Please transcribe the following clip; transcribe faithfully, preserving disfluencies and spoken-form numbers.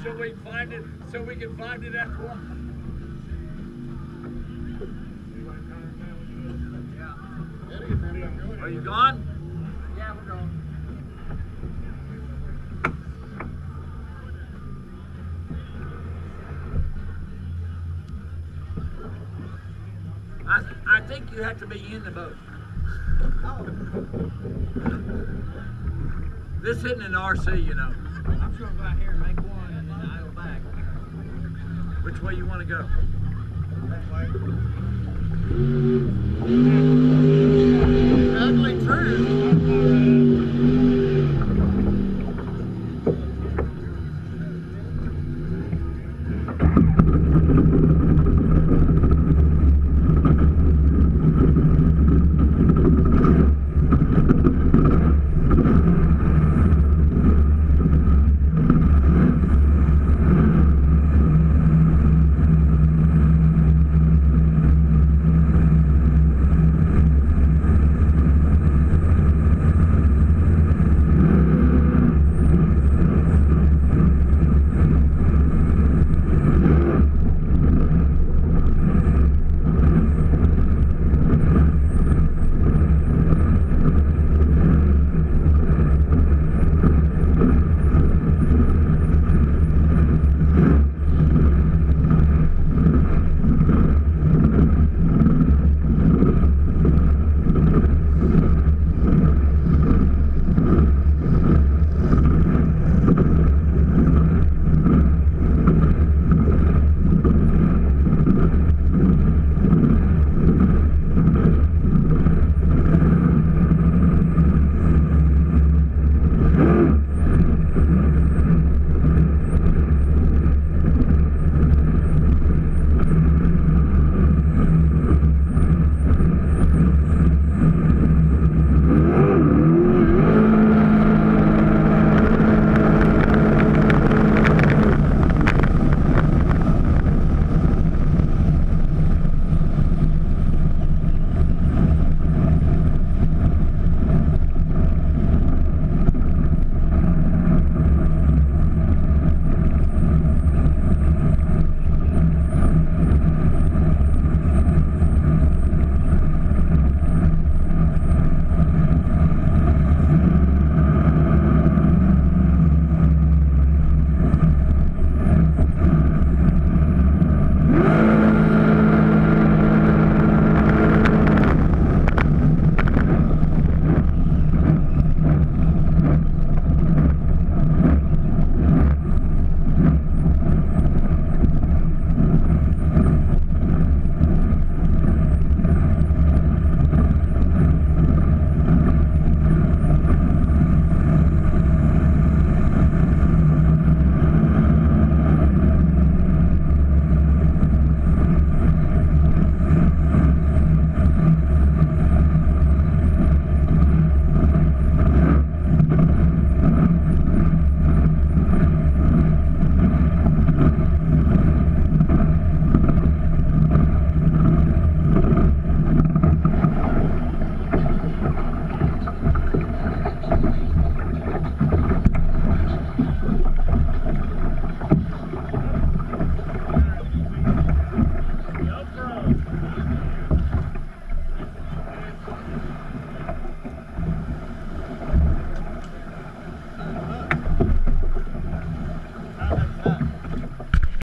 so we can find it. So we can find it after one. Are you gone? Yeah, we're going. I, I think you have to be in the boat. Oh. This isn't an R C, you know. I'm just gonna go out here and make one and then I'll go back. Which way you want to go? That way.